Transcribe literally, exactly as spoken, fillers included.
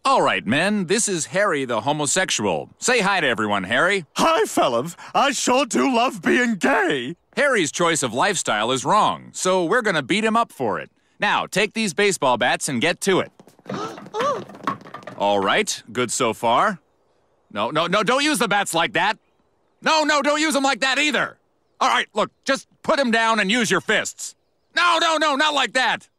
All right, men, this is Harry the homosexual. Say hi to everyone, Harry. Hi, fellas. I sure do love being gay. Harry's choice of lifestyle is wrong, so we're gonna beat him up for it. Now, take these baseball bats and get to it. All right, good so far. No, no, no, don't use the bats like that. No, no, don't use them like that either. All right, look, just put him down and use your fists. No, no, no, not like that.